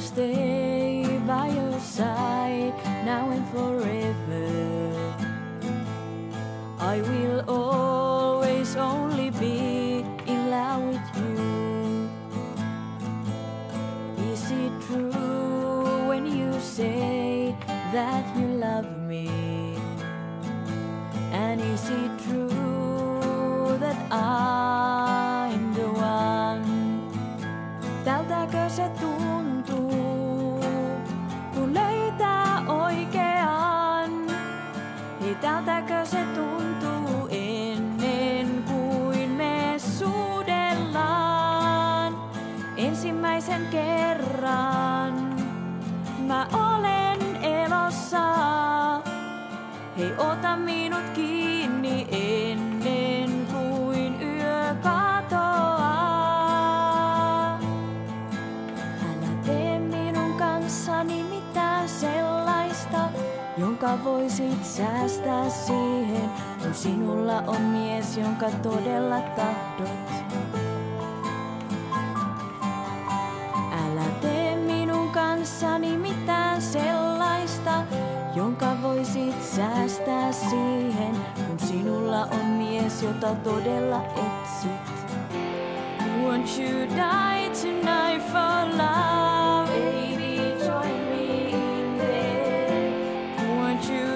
stay by your side now and forever. I will always only be in love with you. Is it true when you say that you love me? And is it true that I'm the one? Tältäkö se tuntuu, kun löytää oikean? Hei, tältäkö se tuntuu ennen kuin me suudellaan? Ensimmäisen kerran mä olen elossa. Hei, ota minut kiinni ennen kuin yö katoaa. Älä tee minun kanssani mitään sellaista, jonka voisit säästää siihen, kun sinulla on mies, jonka todella tahdot. Älä tee minun kanssani mitään sellaista, jonka voisit säästää siihen, kun sinulla on mies, jota todella etsit. Won't you die tonight for love? Baby, join me in bed. Won't you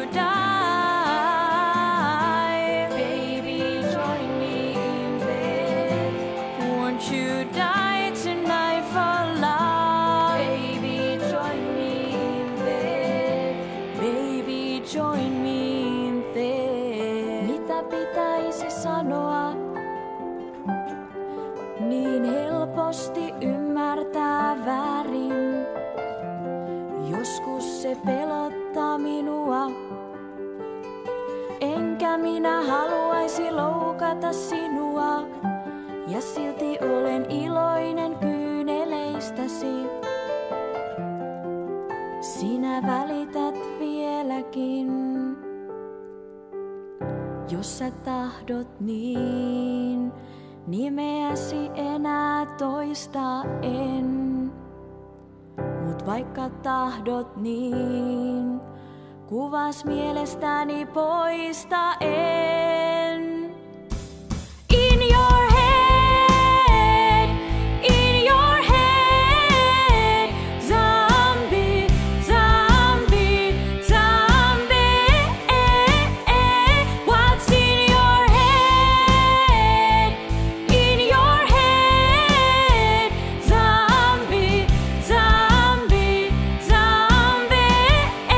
die? Baby, join me in bed. Won't you die tonight for love? Baby, join me in bed. Baby, join me in bed. Mitä pitäisi sanoa? Niin helposti ymmärtää väärin. Joskus se pelottaa minua. Enkä minä haluaisi loukata sinua. Ja silti olen iloinen kyyneleistäsi. Sinä välität vieläkin. Jos sä tahdot niin, nimeäsi enää toista en. Mut vaikka tahdot niin, kuvas mielestäni poista en. In your head, in your head, zombie, zombie, zombie. What's in your head? In your head, zombie, zombie, zombie.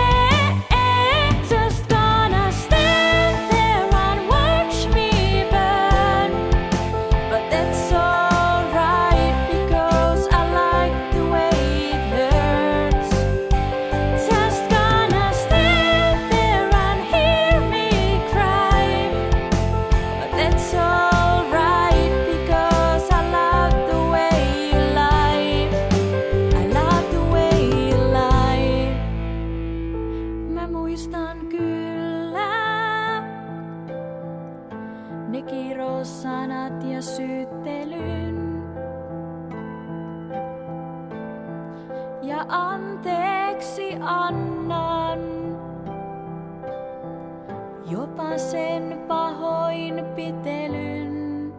Just gonna stand there and watch me burn. But that's alright because I like the way it hurts. Just gonna stand there and hear me cry. But that's alright because I love the way you lie. I love the way you lie. Mä muistan kyllä ne kirosanat ja syyttelyn. Ja anteeksi annan jopa sen pahoinpitelyn.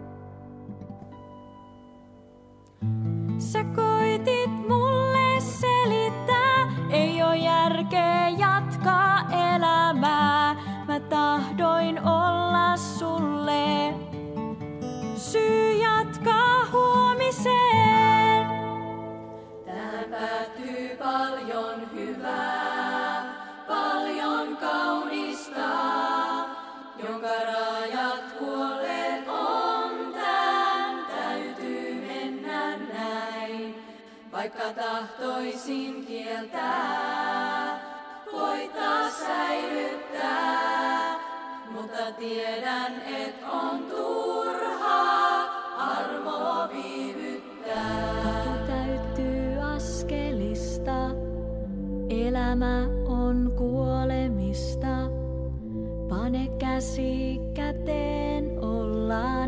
Sä koitit mulle selittää, ei oo järkeä jatkaa elämää. Mä tahdoin olla sulle syy jatkaa huomiseen. Tähän päättyy paljon hyvää, paljon kaunista, jonka rajat kuolleet on. Tän täytyy mennä näin, vaikka tahtoisin kieltää, koittaa säilyttää, mutta tiedän, et on turhaa armoa viivyttää. Katu täyttyy askelista, elämä on kuolemista. Pane käsi käteen, ollaan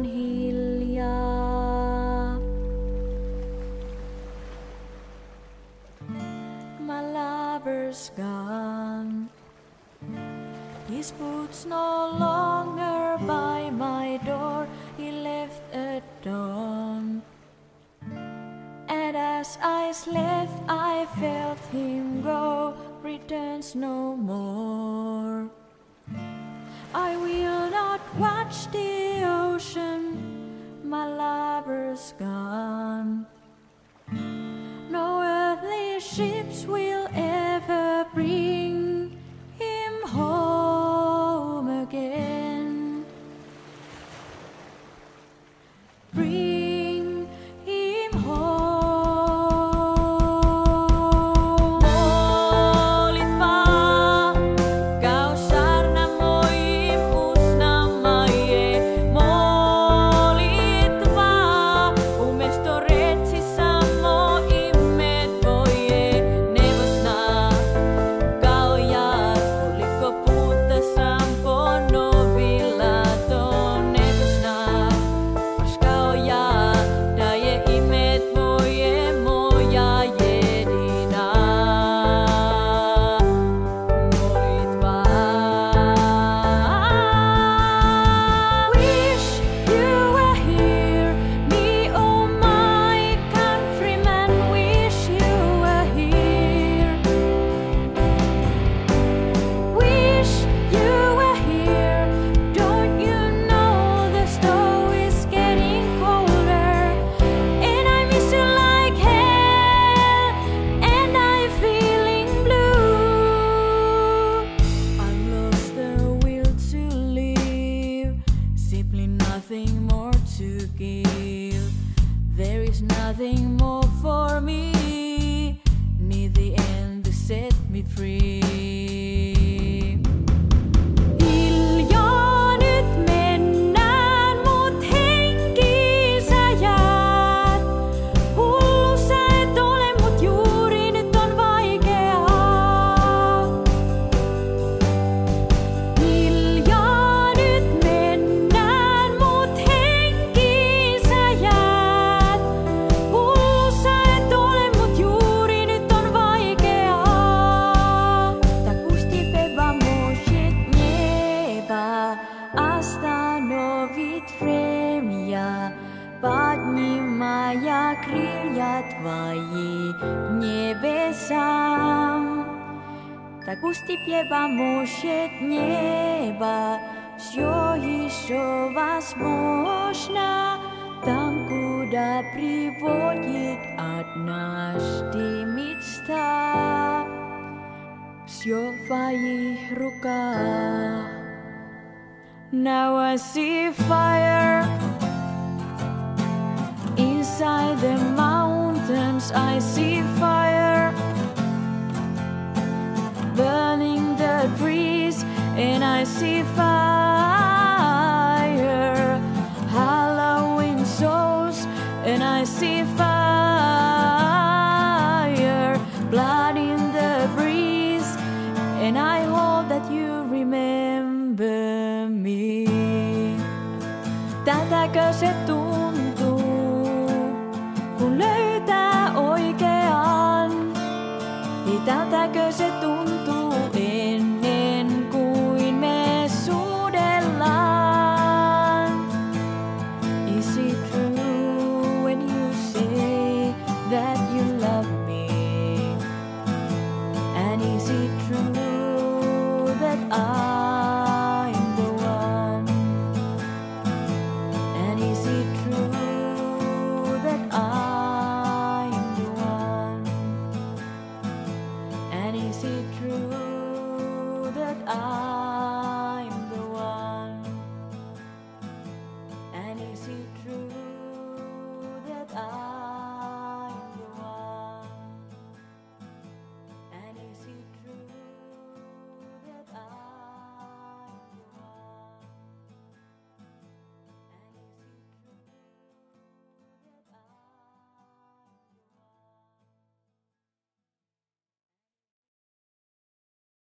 hiljaa. His boots no longer by my door, he left at dawn. And as I slept, I felt him go, returns no more. I will not watch the ocean, my lover's gone. No earthly ships will ever bring him home again. Bring him home. Molitva, kau sarnamo impusnamaye. Molitva, umesto retsisamo imet voye. Nevosna, kau jat, oliko puta sampono vilato. Nevosna, pas kau jat, daye imet voye moja jedina. Molitva. Wish you were here, me oh my countrymen, wish you were here. Wish you were here, don't you know the snow is getting colder, and I miss you like hell, and I'm feeling blue. I lost the will to live, simply nothing more to give. There is nothing more for me, near the end to set me free. Hiljaa nyt mennään, mut henki sä jäät. Hullu sä et ole, mut juuri nyt on vaikeaa. Hiljaa nyt mennään, mut henki sä jäät. Hullu sä et ole, mut juuri nyt on vaikeaa. Tak pusti peba mošet neba, остановит время. Поднимая крылья твои к небесам. Так пусть тебе поможет небо, все еще возможно. Там, куда приводит однажды мечта. Все в твоих руках. Now I see fire inside the mountains. I see fire burning the trees, and I see fire hallowing souls, and I see fire blood in the breeze, and I hope that you remember me. Tätäkö se tuntuu, kun löytää oikean? Ei tätäkö se tuntuu?